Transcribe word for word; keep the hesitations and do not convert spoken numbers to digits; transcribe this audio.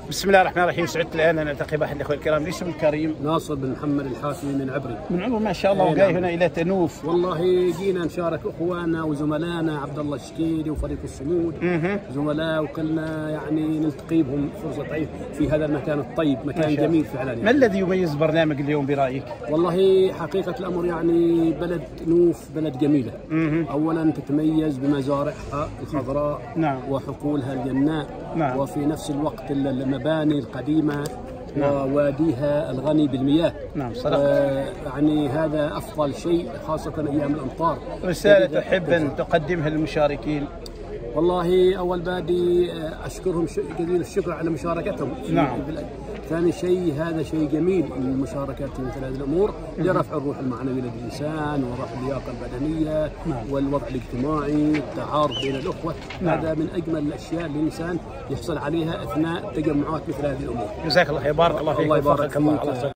بسم الله الرحمن الرحيم. سعدت الان ان التقي باحد الاخوه الكرام. الاسم الكريم ناصر بن محمد الحاتمي من عبري. من عمر ما شاء الله. وجاي هنا الى تنوف. والله جينا نشارك اخواننا وزملائنا عبد الله الشكيلي وفريق الصمود زملاء، وكلنا يعني نلتقي بهم فرصه طيبه في هذا المكان الطيب، مكان جميل فعلا يعني. ما الذي يميز برنامج اليوم برايك؟ والله حقيقه الامر يعني بلد نوف بلد جميله. مه. اولا تتميز بمزارعها الخضراء، نعم، وحقولها الجناء، نعم، وفي نفس الوقت المباني القديمة، نعم، وواديها الغني بالمياه. نعم صراحة. آه يعني هذا أفضل شيء خاصة أيام الأمطار. رسالة تحب أن تقدمها للمشاركين؟ والله أول بادي أشكرهم جزيل الشكر على مشاركتهم. نعم. ثاني شيء هذا شيء جميل المشاركة في مثل هذه الأمور لرفع الروح المعنوية للإنسان ورفع اللياقة البدنية، نعم، والوضع الاجتماعي، التعارف بين الأخوة. نعم. هذا من أجمل الأشياء اللي الإنسان يحصل عليها أثناء تجمعات مثل هذه الأمور. جزاك الله خير. بارك الله فيك. الله يبارك فيك.